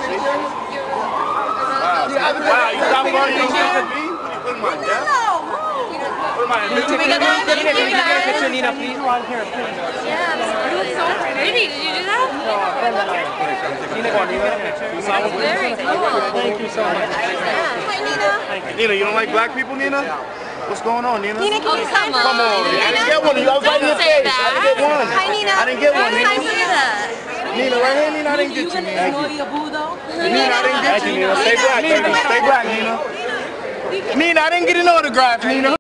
Wow, you got me on your put my death? Put my picture, Nina, please. Yeah, you look so pretty. Did you do that? Nina, go on, Nina. Very cool. Thank you so much. Hi, Nina. Nina, you don't like black people, Nina? What's going on, Nina? Nina, can you sign for Come on, me? I didn't get one. I was right in your Don't say face. that. I didn't get one. Hi, Nina. I didn't get one, Nina. Sign for Nina. Nina, right here, Nina, I didn't get you, Nina. Nina, I didn't get you, Nina. Stay black, baby. Stay black, Nina. Nina, I didn't get an autograph, Nina.